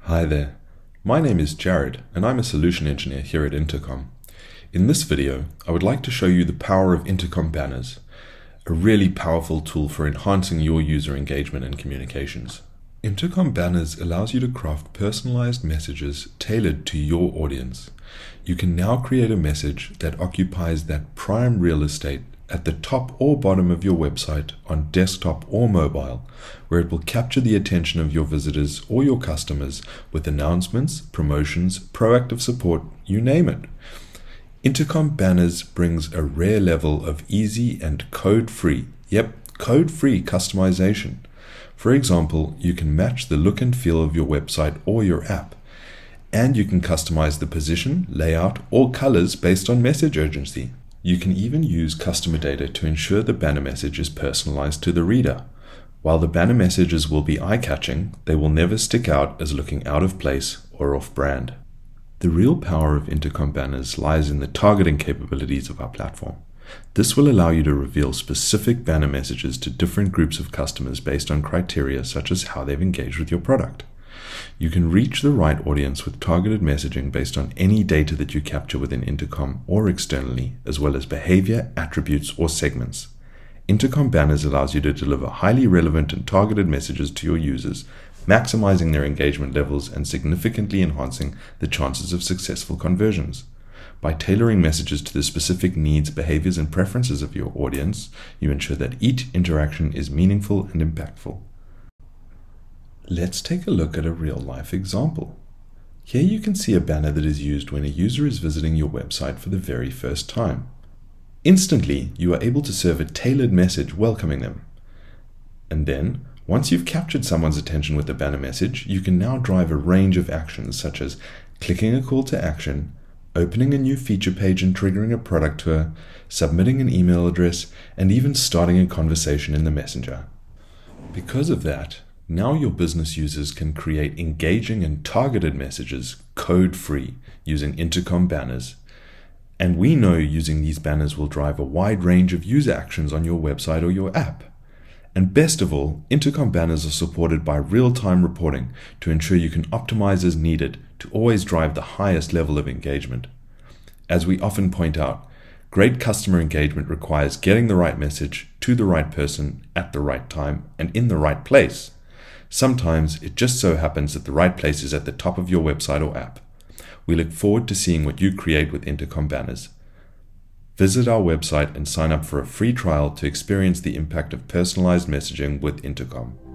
Hi there, my name is Jared and I'm a solution engineer here at Intercom. In this video, I would like to show you the power of Intercom banners, a really powerful tool for enhancing your user engagement and communications. Intercom banners allows you to craft personalized messages tailored to your audience. You can now create a message that occupies that prime real estate at the top or bottom of your website on desktop or mobile, where it will capture the attention of your visitors or your customers with announcements, promotions, proactive support, you name it. Intercom banners brings a rare level of easy and code-free customization. For example, you can match the look and feel of your website or your app, and you can customize the position, layout, or colors based on message urgency. You can even use customer data to ensure the banner message is personalized to the reader. While the banner messages will be eye-catching, they will never stick out as looking out of place or off-brand. The real power of Intercom banners lies in the targeting capabilities of our platform. This will allow you to reveal specific banner messages to different groups of customers based on criteria such as how they've engaged with your product. You can reach the right audience with targeted messaging based on any data that you capture within Intercom or externally, as well as behavior, attributes, or segments. Intercom banners allows you to deliver highly relevant and targeted messages to your users, maximizing their engagement levels and significantly enhancing the chances of successful conversions. By tailoring messages to the specific needs, behaviors, and preferences of your audience, you ensure that each interaction is meaningful and impactful. Let's take a look at a real-life example. Here you can see a banner that is used when a user is visiting your website for the very first time. Instantly, you are able to serve a tailored message welcoming them. And then, once you've captured someone's attention with the banner message, you can now drive a range of actions such as clicking a call to action, opening a new feature page and triggering a product tour, submitting an email address, and even starting a conversation in the messenger. Because of that, now your business users can create engaging and targeted messages code-free using Intercom banners. And we know using these banners will drive a wide range of user actions on your website or your app. And best of all, Intercom banners are supported by real-time reporting to ensure you can optimize as needed to always drive the highest level of engagement. As we often point out, great customer engagement requires getting the right message to the right person at the right time and in the right place. Sometimes it just so happens that the right place is at the top of your website or app. We look forward to seeing what you create with Intercom banners. Visit our website and sign up for a free trial to experience the impact of personalized messaging with Intercom.